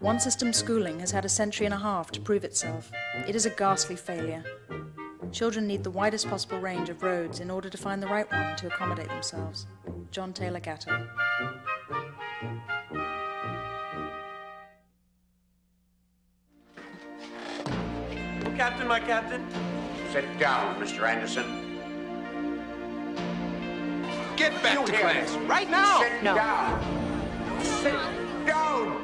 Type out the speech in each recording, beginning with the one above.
One system's schooling has had a century and a half to prove itself. It is a ghastly failure. Children need the widest possible range of roads in order to find the right one to accommodate themselves. John Taylor Gatto. Captain, my captain. Sit down, Mr. Anderson. Get back to class, right now! Sit down! Sit down!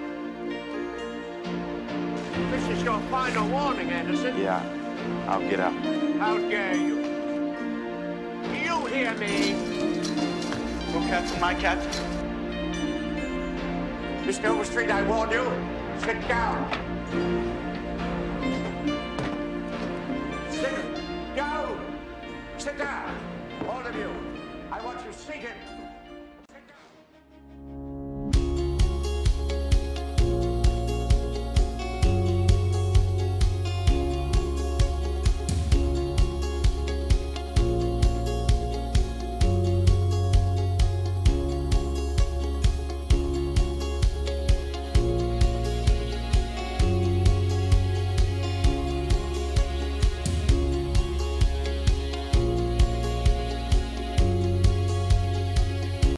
This is your final warning, Anderson. Yeah, I'll get up. How dare you? Do you hear me? Oh, Captain, my captain. Mr. Overstreet, I warn you. Sit down. Sit down! Sit down! All of you, I want you seated.